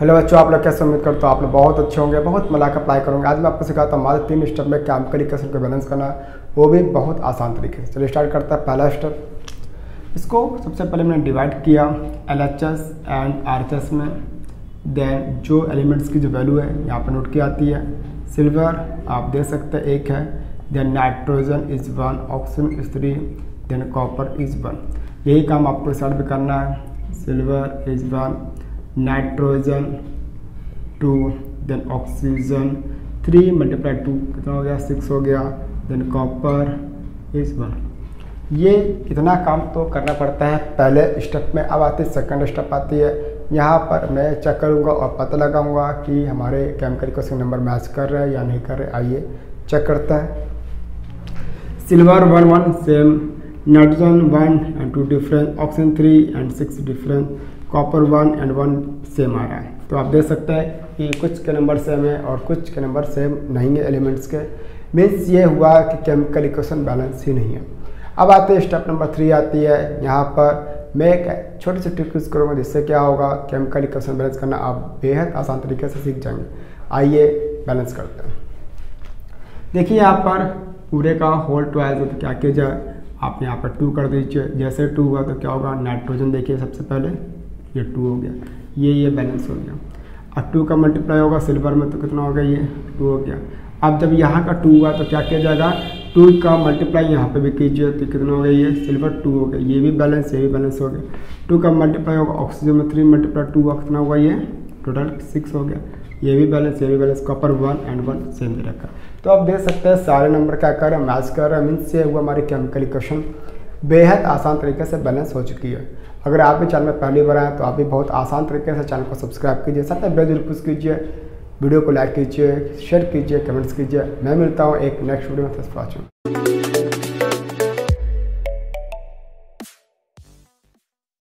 Hello बच्चों, आप लोग कैसे? उम्मीद करता हूँ आप लोग बहुत अच्छे होंगे, बहुत मजा कर अप्लाई करोगे। आज मैं आपको सिखाता हूँ मात्र 3 स्टेप में केमिकल इक्वेशन को बैलेंस करना, वो भी बहुत आसान तरीके से। चलिए स्टार्ट करता है। पहला स्टेप, इसको सबसे पहले मैंने डिवाइड किया LHS एंड RHS में। देन जो एलिमेंट्स की जो वैल्यू है यहाँ पर नोट की आती है। सिल्वर आप दे सकते हैं 1 है, then nitrogen is 1, oxygen is 3, then copper is 1। यही काम आपको स्टार्ट भी करना है। Silver is 1, nitrogen 2, then oxygen 3 × 2 कितना हो गया? 6 हो गया। Then copper is 1। ये इतना काम तो करना पड़ता है पहले स्टेप में। अब आती है सेकंड स्टेप आती है। यहाँ पर मैं चेक करूँगा और पता लगाऊंगा कि हमारे केमिकल इक्वेशन नंबर मैच कर रहे हैं या नहीं कर रहे। आइए चेक करते हैं। Silver 1 1 same, nitrogen 1 and 2 different, oxygen 3 and 6 different, copper 1 and 1 same आ रहा है। तो आप देख सकते हैं कि कुछ के नंबर सेम है और कुछ के नंबर सेम नहीं है एलिमेंट्स के। मीन्स ये हुआ कि केमिकल इक्वेशन बैलेंस ही नहीं है। अब आते हैं स्टेप नंबर 3 आती है। यहाँ पर मैं एक छोटी सी ट्रिक यूज़ करूँगा जिससे क्या होगा, केमिकल इक्वेशन बैलेंस करना आप बेहद आसान तरीके से सीख जाएंगे। आइए बैलेंस करते हैं। देखिए यहाँ पर पूरे का होल 12 है, तो क्या किया जाए, आप यहाँ पर 2 कर दीजिए। जैसे 2 हुआ तो क्या होगा, नाइट्रोजन देखिए सबसे पहले ये 2 हो गया, ये बैलेंस हो गया। अब 2 का मल्टीप्लाई होगा सिल्वर में तो कितना हो गया, ये 2 हो गया। अब जब यहाँ का 2 हुआ तो क्या किया जाएगा, 2 का मल्टीप्लाई यहाँ पे भी कीजिए तो कितना हो गया, ये सिल्वर 2 हो गया, ये भी बैलेंस हो गया। 2 का मल्टीप्लाई होगा ऑक्सीजन में 3 × 2 हुआ, कितना हुआ, ये टोटल 6 हो गया। ये भी बैलेंस, कॉपर 1 and 1 सेम भी रखा। तो आप देख सकते हैं सारे नंबर क्या कर रहे हैं, मैच कर रहे हैं। मीन्स से हुआ हमारी केमिकल इक्वेशन बेहद आसान तरीके से बैलेंस हो चुकी है। अगर आप भी चैनल में पहली बार आए तो आप भी बहुत आसान तरीके से चैनल को सब्सक्राइब कीजिए, साथ में बेल जरूर प्रेस कीजिए, वीडियो को लाइक कीजिए, शेयर कीजिए, कमेंट्स कीजिए। मैं मिलता हूँ एक नेक्स्ट वीडियो में।